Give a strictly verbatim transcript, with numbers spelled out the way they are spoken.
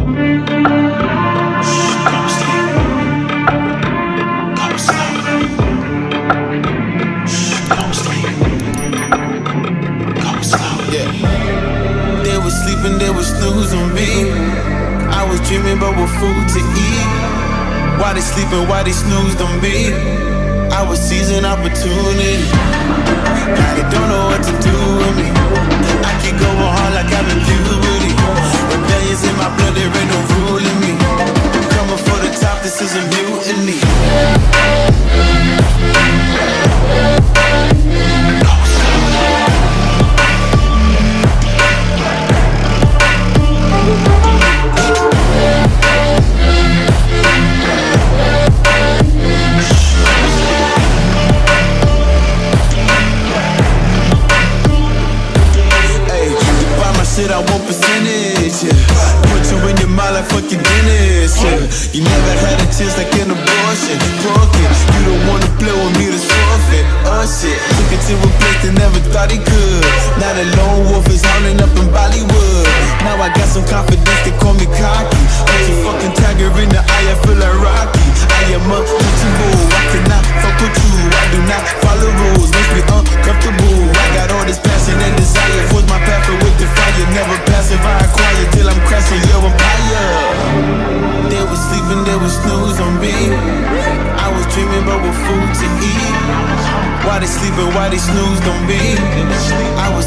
Sleeping, they would snooze on me. I was dreaming about what food to eat. Why they sleeping, why they snoozed on me? I was seizing opportunity. Now they don't know what to do with me. I keep going hard like I'm in puberty. Rebellions in my blood, there ain't no ruling me. I'm coming for the top, this is a mutiny. I want percentage, yeah. Put you in your mind like fucking Guinness, yeah. You never had a chance like an abortion. Broken, you don't wanna play with me, that's forfeit. Oh shit, took it to a place they never thought he could. Now the lone wolf is howling up in Bollywood. Now I got some confidence, they call me cocky. Put your fucking tiger in the eye, I feel like Rocky. I am untouchable, I cannot fuck with you. I do not follow rules, makes me uncomfortable. I got all this passion and desire, force my path with the fire. Never passive, I acquire till I'm crashing your empire. They was sleeping, they was snooze on me. I was dreaming about what food to eat. Why they sleeping, why they snoozed on me? I was